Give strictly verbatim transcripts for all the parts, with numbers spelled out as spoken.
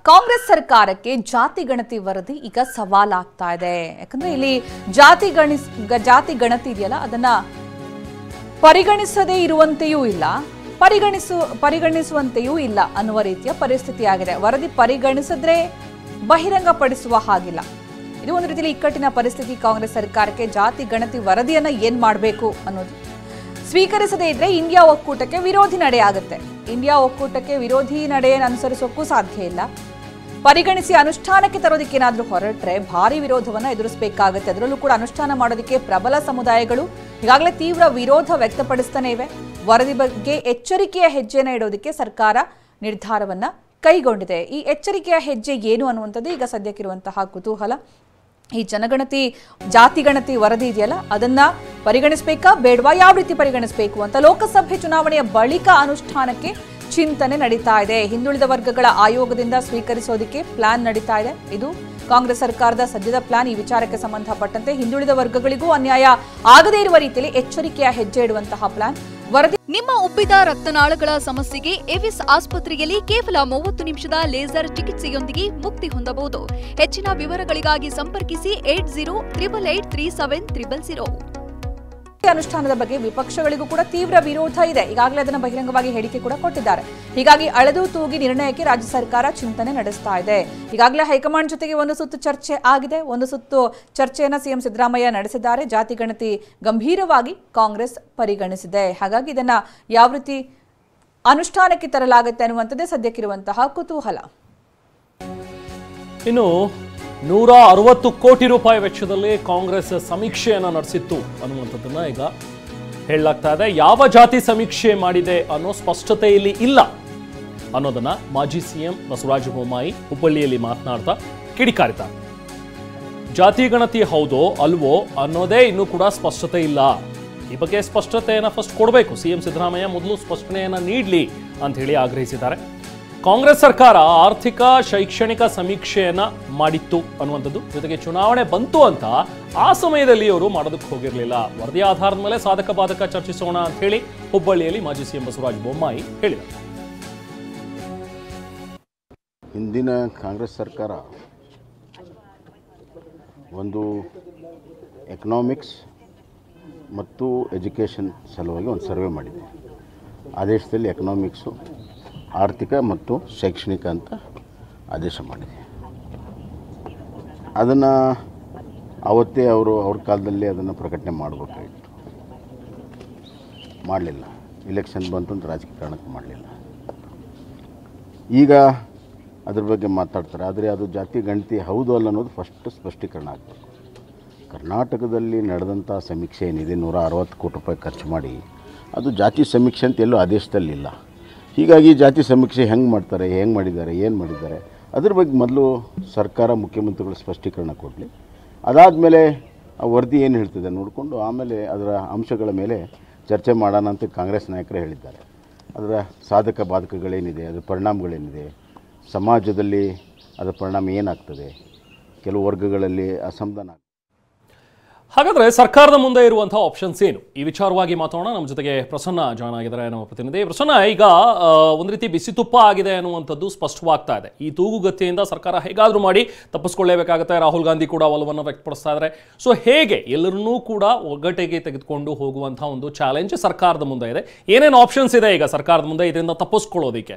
ಕಾಂಗ್ರೆಸ್ ಸರ್ಕಾರಕ್ಕೆ ಜಾತಿ ಗಣತಿ ವರದಿ ಈಗ ಸವಾಲಾಗ್ತಾ ಇದೆ. ಯಾಕಂದ್ರೆ ಇಲ್ಲಿ ಜಾತಿ ಗಣಿಸ್ ಜಾತಿ ಗಣತಿ ಇದೆಯಲ್ಲ ಅದನ್ನ ಪರಿಗಣಿಸದೇ ಇರುವಂತೆಯೂ ಇಲ್ಲ, ಪರಿಗಣಿಸು ಪರಿಗಣಿಸುವಂತೆಯೂ ಇಲ್ಲ ಅನ್ನುವ ರೀತಿಯ ಪರಿಸ್ಥಿತಿ ಆಗಿದೆ. ವರದಿ ಪರಿಗಣಿಸಿದ್ರೆ ಬಹಿರಂಗಪಡಿಸುವ ಹಾಗಿಲ್ಲ. ಇದು ಒಂದು ರೀತಿಯಲ್ಲಿ ಇಕ್ಕಟ್ಟಿನ ಪರಿಸ್ಥಿತಿ. ಕಾಂಗ್ರೆಸ್ ಸರ್ಕಾರಕ್ಕೆ ಜಾತಿ ಗಣತಿ ವರದಿಯನ್ನ ಏನ್ ಮಾಡಬೇಕು ಅನ್ನೋದು ಸ್ವೀಕರಿಸದೇ ಇದ್ರೆ ಇಂಡಿಯಾ ಒಕ್ಕೂಟಕ್ಕೆ ವಿರೋಧಿ ನಡೆ ಆಗುತ್ತೆ. ಇಂಡಿಯಾ ಒಕ್ಕೂಟಕ್ಕೆ ವಿರೋಧಿ ನಡೆಯನ್ನು ಅನುಸರಿಸೋಕ್ಕೂ ಸಾಧ್ಯ ಇಲ್ಲ. ಪರಿಗಣಿಸಿ ಅನುಷ್ಠಾನಕ್ಕೆ ತರೋದಕ್ಕೆ ಏನಾದರೂ ಹೊರಟ್ರೆ ಭಾರಿ ವಿರೋಧವನ್ನ ಎದುರಿಸಬೇಕಾಗುತ್ತೆ. ಅದರಲ್ಲೂ ಕೂಡ ಅನುಷ್ಠಾನ ಮಾಡೋದಕ್ಕೆ ಪ್ರಬಲ ಸಮುದಾಯಗಳು ಈಗಾಗಲೇ ತೀವ್ರ ವಿರೋಧ ವ್ಯಕ್ತಪಡಿಸ್ತಾನೆ ಇವೆ. ವರದಿ ಬಗ್ಗೆ ಎಚ್ಚರಿಕೆಯ ಹೆಜ್ಜೆನ ಇಡೋದಕ್ಕೆ ಸರ್ಕಾರ ನಿರ್ಧಾರವನ್ನ ಕೈಗೊಂಡಿದೆ. ಈ ಎಚ್ಚರಿಕೆಯ ಹೆಜ್ಜೆ ಏನು ಅನ್ನುವಂಥದ್ದು ಈಗ ಸದ್ಯಕ್ಕಿರುವಂತಹ ಕುತೂಹಲ. ಈ ಜನಗಣತಿ ಜಾತಿ ಗಣತಿ ವರದಿ ಇದೆಯಲ್ಲ ಅದನ್ನ ಪರಿಗಣಿಸಬೇಕಾ ಬೇಡವಾ, ಯಾವ ರೀತಿ ಪರಿಗಣಿಸಬೇಕು ಅಂತ ಲೋಕಸಭೆ ಚುನಾವಣೆಯ ಬಳಿಕ ಅನುಷ್ಠಾನಕ್ಕೆ ಚಿಂತನೆ ನಡೀತಾ ಇದೆ. ಹಿಂದುಳಿದ ವರ್ಗಗಳ ಆಯೋಗದಿಂದ ಸ್ವೀಕರಿಸೋದಕ್ಕೆ ಪ್ಲಾನ್ ನಡೀತಾ ಇದೆ. ಇದು ಕಾಂಗ್ರೆಸ್ ಸರ್ಕಾರದ ಸದ್ಯದ ಪ್ಲಾನ್. ಈ ವಿಚಾರಕ್ಕೆ ಸಂಬಂಧಪಟ್ಟಂತೆ ಹಿಂದುಳಿದ ವರ್ಗಗಳಿಗೂ ಅನ್ಯಾಯ ಆಗದೇ ಇರುವ ರೀತಿಯಲ್ಲಿ ಎಚ್ಚರಿಕೆಯ ಹೆಜ್ಜೆ ಇಡುವಂತಹ ಪ್ಲಾನ್. ವರದಿ ನಿಮ್ಮ ಉಬ್ಬಿದ ರಕ್ತನಾಳಗಳ ಸಮಸ್ಯೆಗೆ ಎವಿಸ್ ಆಸ್ಪತ್ರೆಯಲ್ಲಿ ಕೇವಲ ಮೂವತ್ತು ನಿಮಿಷದ ಲೇಸರ್ ಚಿಕಿತ್ಸೆಯೊಂದಿಗೆ ಮುಕ್ತಿ ಹೊಂದಬಹುದು. ಹೆಚ್ಚಿನ ವಿವರಗಳಿಗಾಗಿ ಸಂಪರ್ಕಿಸಿ eight zero triple eight three seven triple zero. ಅನುಷ್ಠಾನದ ಬಗ್ಗೆ ವಿಪಕ್ಷಗಳಿಗೂ ಕೂಡ ತೀವ್ರ ವಿರೋಧ ಇದೆ. ಈಗಾಗಲೇ ಅದನ್ನು ಬಹಿರಂಗವಾಗಿ ಹೇಳಿಕೆ ಕೂಡ ಕೊಟ್ಟಿದ್ದಾರೆ. ಹೀಗಾಗಿ ಅಳೆದು ತೂಗಿ ನಿರ್ಣಯಕ್ಕೆ ರಾಜ್ಯ ಸರ್ಕಾರ ಚಿಂತನೆ ನಡೆಸ್ತಾ ಇದೆ. ಈಗಾಗಲೇ ಹೈಕಮಾಂಡ್ ಜೊತೆಗೆ ಒಂದು ಸುತ್ತು ಚರ್ಚೆ ಆಗಿದೆ. ಒಂದು ಸುತ್ತು ಚರ್ಚೆಯನ್ನು ಸಿಎಂ ಸಿದ್ದರಾಮಯ್ಯ ನಡೆಸಿದ್ದಾರೆ. ಜಾತಿ ಗಣತಿ ಗಂಭೀರವಾಗಿ ಕಾಂಗ್ರೆಸ್ ಪರಿಗಣಿಸಿದೆ. ಹಾಗಾಗಿ ಇದನ್ನ ಯಾವ ರೀತಿ ಅನುಷ್ಠಾನಕ್ಕೆ ತರಲಾಗುತ್ತೆ ಅನ್ನುವಂಥದ್ದೇ ಸದ್ಯಕ್ಕಿರುವಂತಹ ಕುತೂಹಲ. ಇನ್ನು ನೂರ ಅರವತ್ತು ಕೋಟಿ ರೂಪಾಯಿ ವೆಚ್ಚದಲ್ಲಿ ಕಾಂಗ್ರೆಸ್ ಸಮೀಕ್ಷೆಯನ್ನು ನಡೆಸಿತ್ತು ಅನ್ನುವಂಥದ್ದನ್ನ ಈಗ ಹೇಳಲಾಗ್ತಾ ಇದೆ. ಯಾವ ಜಾತಿ ಸಮೀಕ್ಷೆ ಮಾಡಿದೆ ಅನ್ನೋ ಸ್ಪಷ್ಟತೆ ಇಲ್ಲಿ ಇಲ್ಲ ಅನ್ನೋದನ್ನ ಮಾಜಿ ಸಿಎಂ ಬಸವರಾಜ ಬೊಮ್ಮಾಯಿ ಹುಬ್ಬಳ್ಳಿಯಲ್ಲಿ ಮಾತನಾಡ್ತಾ ಕಿಡಿಕಾರಿದ್ದಾರೆ. ಜಾತಿ ಗಣತಿ ಹೌದೋ ಅಲ್ವೋ ಅನ್ನೋದೇ ಇನ್ನೂ ಕೂಡ ಸ್ಪಷ್ಟತೆ ಇಲ್ಲ. ಈ ಬಗ್ಗೆ ಸ್ಪಷ್ಟತೆಯನ್ನ ಫಸ್ಟ್ ಕೊಡಬೇಕು. ಸಿಎಂ ಸಿದ್ದರಾಮಯ್ಯ ಮೊದಲು ಸ್ಪಷ್ಟನೆಯನ್ನ ನೀಡಲಿ ಅಂತ ಹೇಳಿ ಆಗ್ರಹಿಸಿದ್ದಾರೆ. ಕಾಂಗ್ರೆಸ್ ಸರ್ಕಾರ ಆರ್ಥಿಕ ಶೈಕ್ಷಣಿಕ ಸಮೀಕ್ಷೆಯನ್ನ ಮಾಡಿತ್ತು ಅನ್ನುವಂಥದ್ದು, ಜೊತೆಗೆ ಚುನಾವಣೆ ಬಂತು ಅಂತ ಆ ಸಮಯದಲ್ಲಿ ಅವರು ಮಾಡೋದಕ್ಕೆ ಹೋಗಿರಲಿಲ್ಲ. ವರದಿ ಆಧಾರದ ಮೇಲೆ ಸಾಧಕ ಬಾಧಕ ಚರ್ಚಿಸೋಣ ಅಂತ ಹೇಳಿ ಹುಬ್ಬಳ್ಳಿಯಲ್ಲಿ ಮಾಜಿ ಸಿಎಂ ಬಸವರಾಜ ಬೊಮ್ಮಾಯಿ ಹೇಳಿದರು. ಹಿಂದಿನ ಕಾಂಗ್ರೆಸ್ ಸರ್ಕಾರ ಒಂದು ಎಕನಾಮಿಕ್ಸ್ ಮತ್ತು ಎಜುಕೇಷನ್ ಸಲುವಾಗಿ ಒಂದು ಸರ್ವೆ ಮಾಡಿದೆ. ಆದೇಶದಲ್ಲಿ ಎಕನಾಮಿಕ್ಸು, ಆರ್ಥಿಕ ಮತ್ತು ಶೈಕ್ಷಣಿಕ ಅಂತ ಆದೇಶ ಮಾಡಿದೆ. ಅದನ್ನು ಅವತ್ತೇ ಅವರು ಅವ್ರ ಕಾಲದಲ್ಲಿ ಅದನ್ನು ಪ್ರಕಟಣೆ ಮಾಡಬೇಕಾಗಿತ್ತು, ಮಾಡಲಿಲ್ಲ. ಇಲೆಕ್ಷನ್ ಬಂತು ಅಂತ ರಾಜಕೀಯ ಕಾರಣಕ್ಕೆ ಮಾಡಲಿಲ್ಲ. ಈಗ ಅದ್ರ ಬಗ್ಗೆ ಮಾತಾಡ್ತಾರೆ. ಆದರೆ ಅದು ಜಾತಿ ಗಣತಿ ಹೌದು ಅಲ್ಲ ಅನ್ನೋದು ಫಸ್ಟ್ ಸ್ಪಷ್ಟೀಕರಣ ಆಗಬೇಕು. ಕರ್ನಾಟಕದಲ್ಲಿ ನಡೆದಂಥ ಸಮೀಕ್ಷೆ ಏನಿದೆ, ನೂರ ಅರವತ್ತು ಕೋಟಿ ರೂಪಾಯಿ ಖರ್ಚು ಮಾಡಿ, ಅದು ಜಾತಿ ಸಮೀಕ್ಷೆ ಅಂತ ಎಲ್ಲೂ ಆದೇಶದಲ್ಲಿಲ್ಲ. ಹೀಗಾಗಿ ಜಾತಿ ಸಮೀಕ್ಷೆ ಹೆಂಗೆ ಮಾಡ್ತಾರೆ, ಹೆಂಗೆ ಮಾಡಿದ್ದಾರೆ, ಏನು ಮಾಡಿದ್ದಾರೆ ಅದ್ರ ಬಗ್ಗೆ ಮೊದಲು ಸರ್ಕಾರ ಮುಖ್ಯಮಂತ್ರಿಗಳು ಸ್ಪಷ್ಟೀಕರಣ ಕೊಡಲಿ. ಅದಾದಮೇಲೆ ಆ ವರದಿ ಏನು ಹೇಳ್ತಿದೆ ನೋಡಿಕೊಂಡು ಆಮೇಲೆ ಅದರ ಅಂಶಗಳ ಮೇಲೆ ಚರ್ಚೆ ಮಾಡೋಣ ಅಂತ ಕಾಂಗ್ರೆಸ್ ನಾಯಕರೇ ಹೇಳಿದ್ದಾರೆ. ಅದರ ಸಾಧಕ ಬಾಧಕಗಳೇನಿದೆ, ಅದರ ಪರಿಣಾಮಗಳೇನಿದೆ, ಸಮಾಜದಲ್ಲಿ ಅದರ ಪರಿಣಾಮ ಏನಾಗ್ತದೆ, ಕೆಲವು ವರ್ಗಗಳಲ್ಲಿ ಅಸಮಾಧಾನ. ಹಾಗಾದ್ರೆ ಸರ್ಕಾರದ ಮುಂದೆ ಇರುವಂತಹ ಆಪ್ಷನ್ಸ್ ಏನು, ಈ ವಿಚಾರವಾಗಿ ಮಾತಾಡೋಣ. ನಮ್ಮ ಜೊತೆಗೆ ಪ್ರಸನ್ನ ಜಾಯ್ನ್ ಆಗಿದ್ದಾರೆ ನಮ್ಮ ಪ್ರತಿನಿಧಿ. ಪ್ರಸನ್ನ, ಈಗ ಒಂದು ರೀತಿ ಬಿಸಿ ತುಪ್ಪ ಆಗಿದೆ ಅನ್ನುವಂಥದ್ದು ಸ್ಪಷ್ಟವಾಗ್ತಾ ಇದೆ. ಈ ತೂಗುಗತಿಯಿಂದ ಸರ್ಕಾರ ಹೇಗಾದರೂ ಮಾಡಿ ತಪ್ಪಿಸ್ಕೊಳ್ಳೇಬೇಕಾಗುತ್ತೆ. ರಾಹುಲ್ ಗಾಂಧಿ ಕೂಡ ಒಲವನ್ನು ವ್ಯಕ್ತಪಡಿಸ್ತಾ ಇದ್ದಾರೆ. ಸೊ ಹೇಗೆ ಎಲ್ಲರನ್ನೂ ಕೂಡ ಒಗ್ಗಟ್ಟಿಗೆ ತೆಗೆದುಕೊಂಡು ಹೋಗುವಂತಹ ಒಂದು ಚಾಲೆಂಜ್ ಸರ್ಕಾರದ ಮುಂದೆ ಇದೆ. ಏನೇನು ಆಪ್ಷನ್ಸ್ ಇದೆ ಈಗ ಸರ್ಕಾರದ ಮುಂದೆ ಇದರಿಂದ ತಪ್ಪಿಸ್ಕೊಳ್ಳೋದಕ್ಕೆ?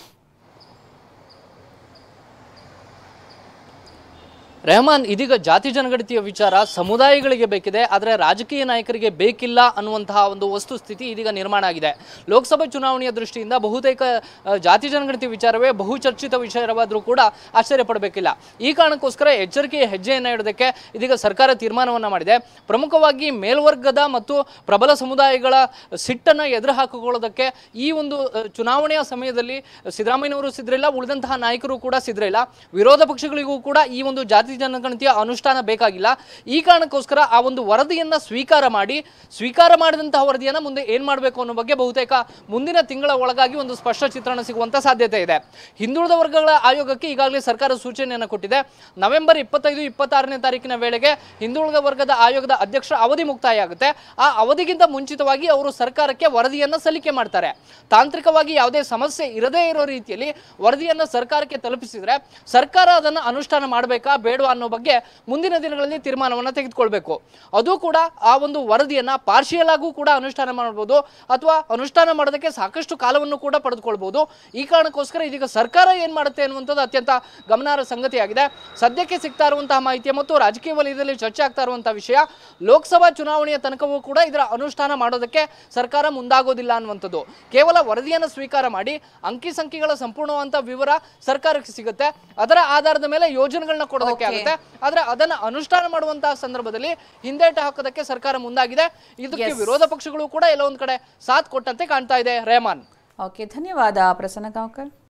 ರೆಹಮಾನ್, ಇದೀಗ ಜಾತಿ ಜನಗಣತಿಯ ವಿಚಾರ ಸಮುದಾಯಗಳಿಗೆ ಬೇಕಿದೆ, ಆದರೆ ರಾಜಕೀಯ ನಾಯಕರಿಗೆ ಬೇಕಿಲ್ಲ ಅನ್ನುವಂತಹ ಒಂದು ವಸ್ತುಸ್ಥಿತಿ ಇದೀಗ ನಿರ್ಮಾಣ ಆಗಿದೆ. ಲೋಕಸಭೆ ಚುನಾವಣೆಯ ದೃಷ್ಟಿಯಿಂದ ಬಹುತೇಕ ಜಾತಿ ಜನಗಣತಿ ವಿಚಾರವೇ ಬಹುಚರ್ಚಿತ ವಿಚಾರವಾದರೂ ಕೂಡ ಆಶ್ಚರ್ಯ ಪಡಬೇಕಿಲ್ಲ. ಈ ಕಾರಣಕ್ಕೋಸ್ಕರ ಎಚ್ಚರಿಕೆಯ ಹೆಜ್ಜೆಯನ್ನು ಇಡೋದಕ್ಕೆ ಇದೀಗ ಸರ್ಕಾರ ತೀರ್ಮಾನವನ್ನು ಮಾಡಿದೆ. ಪ್ರಮುಖವಾಗಿ ಮೇಲ್ವರ್ಗದ ಮತ್ತು ಪ್ರಬಲ ಸಮುದಾಯಗಳ ಸಿಟ್ಟನ್ನು ಎದುರು ಹಾಕಿಕೊಳ್ಳೋದಕ್ಕೆ ಈ ಒಂದು ಚುನಾವಣೆಯ ಸಮಯದಲ್ಲಿ ಸಿದ್ದರಾಮಯ್ಯನವರು ಸಿದ್ರಿಲ್ಲ, ಉಳಿದಂತಹ ನಾಯಕರು ಕೂಡ ಸಿದ್ರಿಲ್ಲ. ವಿರೋಧ ಪಕ್ಷಗಳಿಗೂ ಕೂಡ ಈ ಒಂದು ಜಾತಿ ಜಾತಿ ಜನಗಣತಿಯ ಅನುಷ್ಠಾನ ಬೇಕಾಗಿಲ್ಲ. ಈ ಕಾರಣಕ್ಕೋಸ್ಕರ ಆ ಒಂದು ವರದಿಯನ್ನ ಸ್ವೀಕಾರ ಮಾಡಿ ಸ್ವೀಕಾರ ಮಾಡಿದಂತಹ ವರದಿಯನ್ನ ಮುಂದೆ ಏನ್ ಮಾಡಬೇಕು ಅನ್ನೋ ಬಗ್ಗೆ ಬಹುತೇಕ ಮುಂದಿನ ತಿಂಗಳ ಒಳಗಾಗಿ ಒಂದು ಸ್ಪಷ್ಟ ಚಿತ್ರಣ ಸಿಗುವಂತ ಸಾಧ್ಯತೆ ಇದೆ. ಹಿಂದುಳಿದ ವರ್ಗಗಳ ಆಯೋಗಕ್ಕೆ ಈಗಾಗಲೇ ಸರ್ಕಾರ ಸೂಚನೆಯನ್ನು ಕೊಟ್ಟಿದೆ. ನವೆಂಬರ್ ಇಪ್ಪತ್ತೈದು ಇಪ್ಪತ್ತಾರನೇ ತಾರೀಕಿನ ವೇಳೆಗೆ ಹಿಂದುಳಿದ ವರ್ಗದ ಆಯೋಗದ ಅಧ್ಯಕ್ಷರ ಅವಧಿ ಮುಕ್ತಾಯ ಆಗುತ್ತೆ. ಆ ಅವಧಿಗಿಂತ ಮುಂಚಿತವಾಗಿ ಅವರು ಸರ್ಕಾರಕ್ಕೆ ವರದಿಯನ್ನ ಸಲ್ಲಿಕೆ ಮಾಡ್ತಾರೆ. ತಾಂತ್ರಿಕವಾಗಿ ಯಾವುದೇ ಸಮಸ್ಯೆ ಇರದೇ ಇರೋ ರೀತಿಯಲ್ಲಿ ವರದಿಯನ್ನ ಸರ್ಕಾರಕ್ಕೆ ತಲುಪಿಸಿದ್ರೆ ಸರ್ಕಾರ ಅದನ್ನು ಅನುಷ್ಠಾನ ಮಾಡಬೇಕಾ ಬೇಡವಾ ಅನ್ನೋ ಬಗ್ಗೆ ಮುಂದಿನ ದಿನಗಳಲ್ಲಿ ತೀರ್ಮಾನವನ್ನು ತೆಗೆದುಕೊಳ್ಬೇಕು. ಅದು ಕೂಡ ಆ ಒಂದು ವರದಿಯನ್ನ ಪಾರ್ಷಿಯಲ್ ಆಗೂ ಕೂಡ ಅನುಷ್ಠಾನ ಮಾಡಬಹುದು ಅಥವಾ ಅನುಷ್ಠಾನ ಮಾಡೋದಕ್ಕೆ ಸಾಕಷ್ಟು ಕಾಲವನ್ನು ಕೂಡ ಪಡೆದುಕೊಳ್ಬಹುದು. ಈ ಕಾರಣಕ್ಕೋಸ್ಕರ ಇದೀಗ ಸರ್ಕಾರ ಏನ್ ಮಾಡುತ್ತೆ ಅನ್ನುವಂಥದ್ದು ಅತ್ಯಂತ ಗಮನಾರ್ಹ ಸಂಗತಿಯಾಗಿದೆ. ಸದ್ಯಕ್ಕೆ ಸಿಗ್ತಾ ಇರುವಂತಹ ಮಾಹಿತಿ ಮತ್ತು ರಾಜಕೀಯ ವಲಯದಲ್ಲಿ ಚರ್ಚೆ ಆಗ್ತಾ ಇರುವಂತಹ ವಿಷಯ, ಲೋಕಸಭಾ ಚುನಾವಣೆಯ ತನಕವೂ ಕೂಡ ಇದರ ಅನುಷ್ಠಾನ ಮಾಡೋದಕ್ಕೆ ಸರ್ಕಾರ ಮುಂದಾಗೋದಿಲ್ಲ ಅನ್ನುವಂಥದ್ದು. ಕೇವಲ ವರದಿಯನ್ನು ಸ್ವೀಕಾರ ಮಾಡಿ ಅಂಕಿ ಸಂಖ್ಯೆಗಳ ಸಂಪೂರ್ಣವಾದಂತಹ ವಿವರ ಸರ್ಕಾರಕ್ಕೆ ಸಿಗುತ್ತೆ. ಅದರ ಆಧಾರದ ಮೇಲೆ ಯೋಜನೆಗಳನ್ನ ಕೊಡೋದಕ್ಕೆ ಆಗುತ್ತೆ. ಆದ್ರೆ ಅದನ್ನ ಅನುಷ್ಠಾನ ಮಾಡುವಂತಹ ಸಂದರ್ಭದಲ್ಲಿ ಹಿಂದೇಟು ಹಾಕೋದಕ್ಕೆ ಸರ್ಕಾರ ಮುಂದಾಗಿದೆ. ಇದಕ್ಕೆ ವಿರೋಧ ಪಕ್ಷಗಳು ಕೂಡ ಎಲ್ಲ ಒಂದ್ ಕಡೆ ಸಾಥ್ ಕೊಟ್ಟಂತೆ ಕಾಣ್ತಾ ಇದೆ. ರೆಹಮಾನ್. ಓಕೆ, ಧನ್ಯವಾದ ಪ್ರಸನ್ನ ಗಾಂವ್ಕರ್.